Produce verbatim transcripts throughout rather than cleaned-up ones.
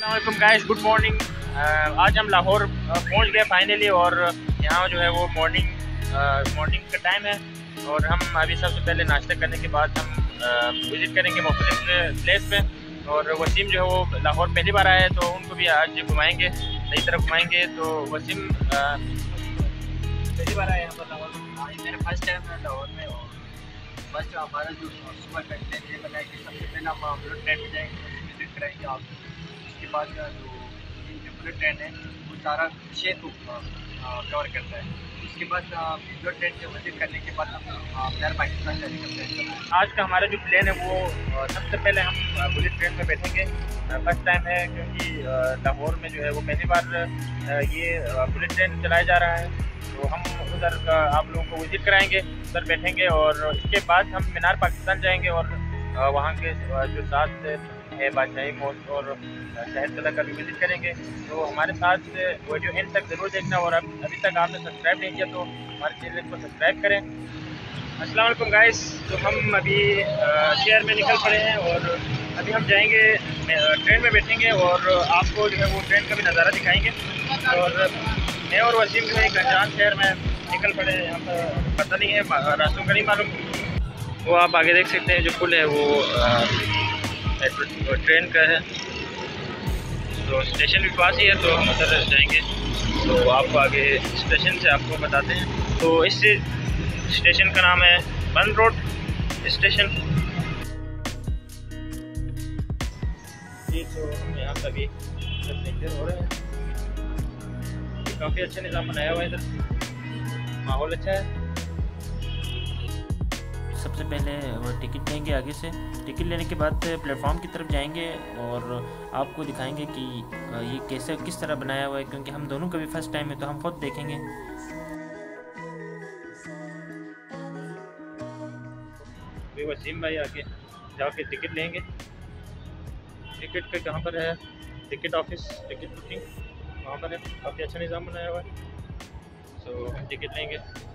अस्सलाम guys, good morning. आज हम लाहौर पहुंच गए फाइनली और यहाँ जो है वो मॉर्निंग मॉर्निंग का टाइम है और हम अभी सबसे पहले नाश्ता करने के बाद हम विज़िट करेंगे मुख्तलिफ प्लेस पे। और वसीम जो है वो लाहौर पहली बार आया है तो उनको भी आज घुमाएंगे, नई तरफ घुमाएंगे। तो वसीम पहली बार आया यहाँ पर लाहौर में, मेरा फर्स्ट टाइम है लाहौर में। और बस हमारा जो सुबह का प्लान ये बनाया कि सबसे पहले हम बुलेट ट्रेन में जाएंगे, विजिट कराएंगे आप। उसके बाद जो जो बुलेट ट्रेन है वो सारा क्षेत्र कवर करता है। उसके बाद बुलेट ट्रेन से विजिट करने के बाद हम फिर पाकिस्तान जाने का प्लान करते हैं। आज का हमारा जो प्लान है वो सबसे पहले हम बुलेट ट्रेन में बैठेंगे। फर्स्ट टाइम है क्योंकि लाहौर में जो है वो पहली बार ये बुलेट ट्रेन चलाया जा रहा है। तो हम उधर का आप लोगों को विजिट कराएंगे, उधर बैठेंगे और इसके बाद हम मीनार पाकिस्तान जाएंगे और वहाँ के जो साथ है बादशाही मॉल और शहर तला का भी विजिट करेंगे। तो हमारे साथ वीडियो एंड तक ज़रूर देखना और अब अभी तक आपने सब्सक्राइब नहीं किया तो हमारे चैनल को सब्सक्राइब करें। अस्सलाम वालेकुम गाइस, तो हम अभी शहर में निकल पड़े हैं और अभी हम जाएंगे ट्रेन में बैठेंगे और आपको जो है वो ट्रेन का भी नज़ारा दिखाएंगे। और मैं और वसीम जो है एक अनजान शहर में निकल पड़े हैं, यहाँ पर पता नहीं है, रास्तों का नहीं मालूम। वो आप आगे देख सकते हैं जो पुल है वो ट्रेन का है। तो स्टेशन भी पास ही है तो हम उधर जाएंगे। तो आपको आगे स्टेशन से आपको बताते हैं। तो इस स्टेशन का नाम है बंद रोड स्टेशन। जी तो हम यहाँ पर अभी हो रहे हैं। काफ़ी अच्छा निज़ाम बनाया हुआ है, इधर माहौल अच्छा है। सबसे पहले वो टिकट लेंगे, आगे से टिकट लेने के बाद प्लेटफॉर्म की तरफ जाएंगे और आपको दिखाएंगे कि ये कैसे किस तरह बनाया हुआ है, क्योंकि हम दोनों का भी फर्स्ट टाइम है तो हम खुद देखेंगे। अभी वसीम भाई आगे जाके टिकट लेंगे। टिकट का कहाँ पर है? टिकट ऑफिस, टिकट बुकिंग वहाँ पर है। काफ़ी अच्छा निज़ाम बनाया हुआ है। तो हम टिकट लेंगे,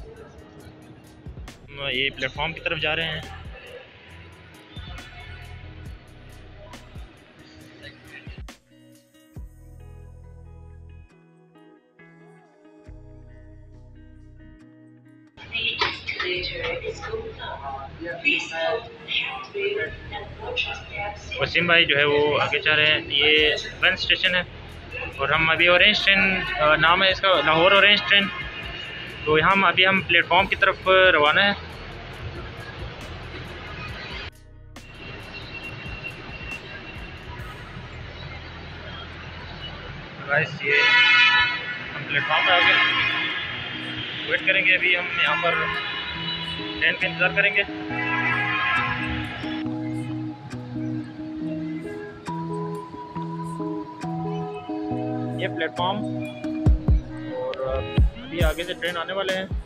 हम ये प्लेटफॉर्म की तरफ जा रहे हैं। वसीम भाई जो है वो आगे जा रहे हैं। ये बंद स्टेशन है और हम अभी ऑरेंज ट्रेन नाम है इसका, लाहौर ऑरेंज ट्रेन। तो यहाँ हम अभी हम प्लेटफॉर्म की तरफ रवाना है। गाइस ये हम प्लेटफॉर्म पे आ गए, वेट करेंगे। अभी हम यहाँ पर ट्रेन का इंतज़ार करेंगे। ये प्लेटफॉर्म और अभी आगे से ट्रेन आने वाले हैं।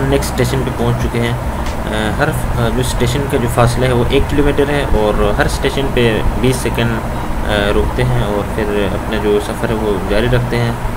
हम नेक्स्ट स्टेशन पे पहुंच चुके हैं। अ, हर अ, जो स्टेशन का जो फासला है वो एक किलोमीटर है और हर स्टेशन पे बीस सेकंड रुकते हैं और फिर अपना जो सफ़र है वो जारी रखते हैं।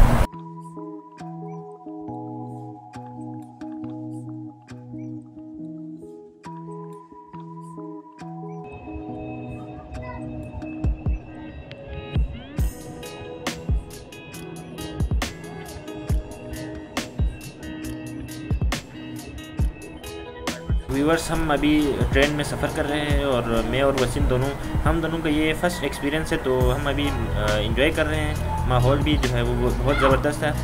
व्यूवर्स, हम अभी ट्रेन में सफ़र कर रहे हैं और मैं और वसीम दोनों हम दोनों का ये फ़र्स्ट एक्सपीरियंस है, तो हम अभी इंजॉय कर रहे हैं। माहौल भी जो है वो बहुत ज़बरदस्त है।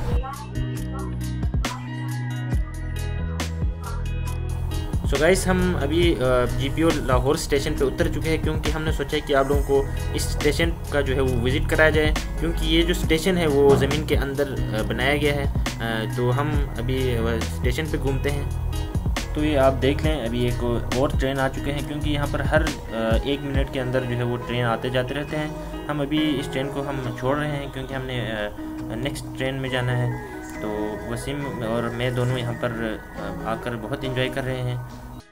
सो so गाइस, हम अभी जीपीओ लाहौर स्टेशन पे उतर चुके हैं क्योंकि हमने सोचा कि आप लोगों को इस स्टेशन का जो है वो विज़िट कराया जाए, क्योंकि ये जो स्टेशन है वो ज़मीन के अंदर बनाया गया है। तो हम अभी स्टेशन पे घूमते हैं। तो ये आप देख लें, अभी एक और ट्रेन आ चुके हैं, क्योंकि यहाँ पर हर एक मिनट के अंदर जो है वो ट्रेन आते जाते रहते हैं। हम अभी इस ट्रेन को हम छोड़ रहे हैं क्योंकि हमने नेक्स्ट ट्रेन में जाना है। तो वसीम और मैं दोनों यहाँ पर आकर बहुत एंजॉय कर रहे हैं।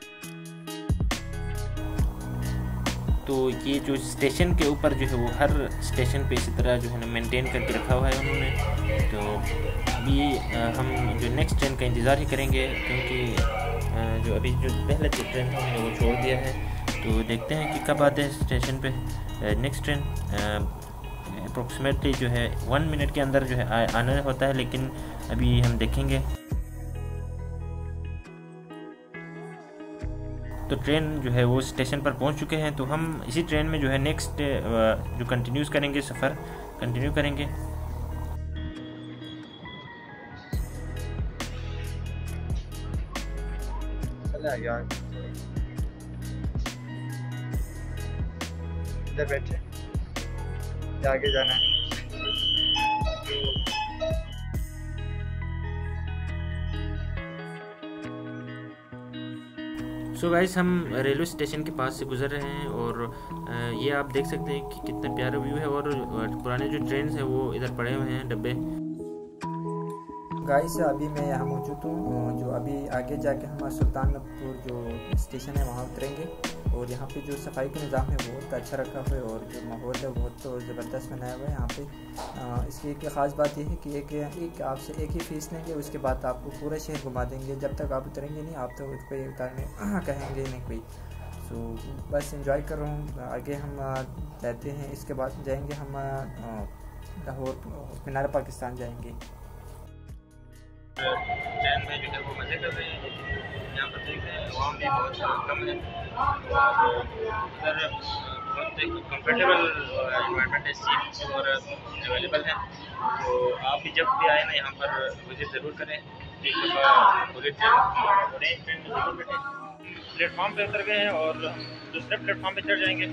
तो ये जो स्टेशन के ऊपर जो है वो हर स्टेशन पे इसी तरह जो है ना मेंटेन करके रखा हुआ है उन्होंने। तो अभी हम जो नेक्स्ट ट्रेन का इंतज़ार ही करेंगे, क्योंकि जो अभी जो पहले जो ट्रेन था हमने वो छोड़ दिया है। तो देखते हैं कि कब आते हैं स्टेशन पे नेक्स्ट ट्रेन। अप्रोक्सीमेटली जो है वन मिनट के अंदर जो है आ, आना होता है, लेकिन अभी हम देखेंगे। तो ट्रेन जो है वो स्टेशन पर पहुंच चुके हैं, तो हम इसी ट्रेन में जो है नेक्स्ट जो कंटिन्यूज़ करेंगे, सफ़र कंटिन्यू करेंगे। यार इधर बैठे, आगे जाना है। सो so गाइस, हम रेलवे स्टेशन के पास से गुजर रहे हैं और ये आप देख सकते हैं कि कितना प्यारा व्यू है और पुराने जो ट्रेन है वो इधर पड़े हुए हैं डब्बे। गाइस, अभी मैं यहाँ मौजूद हूँ। जो अभी आगे जाके हम सुल्तानपुर जो स्टेशन है वहाँ उतरेंगे और यहाँ पे जो सफाई का निज़ाम है वो बहुत अच्छा रखा हुआ है और जो माहौल है बहुत तो ज़बरदस्त बनाया हुआ है यहाँ पे। आ, इसकी एक ख़ास बात यह है कि एक एक आपसे एक ही फ़ीस लेंगे, उसके बाद आपको पूरा शहर घुमा देंगे। जब तक आप उतरेंगे नहीं, आप तो कोई उतारने कहेंगे नहीं कोई। सो बस इंजॉय कर रहा हूँ। आगे हम रहते हैं, इसके बाद जाएंगे हम लाहौर, मीनार पाकिस्तान जाएंगे। ट्रेन में जो है वो मज़े कर रहे हैं, लेकिन यहाँ पर देख रहे हैं आवाम भी बहुत कम है और इधर बहुत एक कम्फर्टेबल इन्वायरमेंट है, सीट और अवेलेबल है। तो आप भी जब भी आए ना यहाँ पर विजिट ज़रूर करें, एक दफ़ा बुलेट ट्रेन और एक ट्रेन में ज़रूर बैठें। प्लेटफॉर्म पे उतर गए हैं और दूसरे प्लेटफॉर्म पे चढ़ जाएंगे।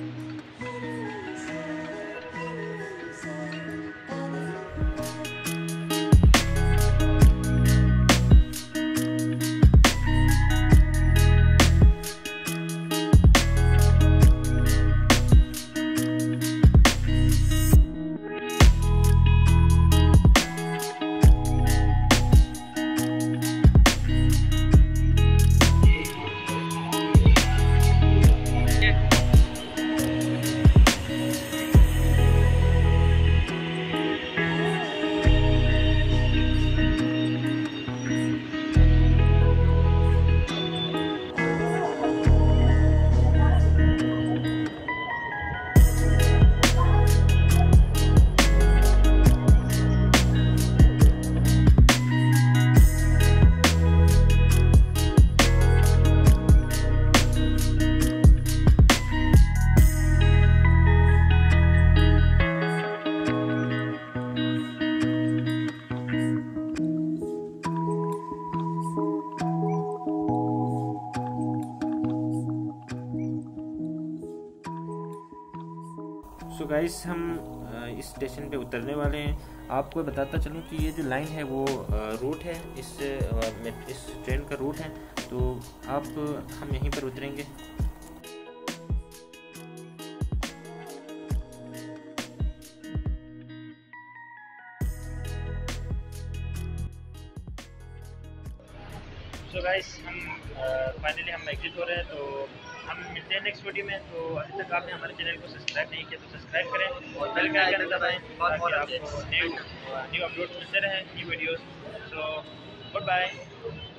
सो so गाइस, हम इस स्टेशन पे उतरने वाले हैं। आपको बताता चलूँ कि ये जो लाइन है वो रूट है, इस इस ट्रेन का रूट है। तो आप हम यहीं पर उतरेंगे। फाइनली हम एग्जिट हो रहे हैं, तो हम मिलते हैं नेक्स्ट वीडियो में। तो अभी तक आपने हमारे चैनल को सब्सक्राइब नहीं किया तो सब्सक्राइब करें और बेल का आइकन दबाएं ताकि आपको न्यू न्यू अपलोड्स मिलते रहें, new videos. So good bye.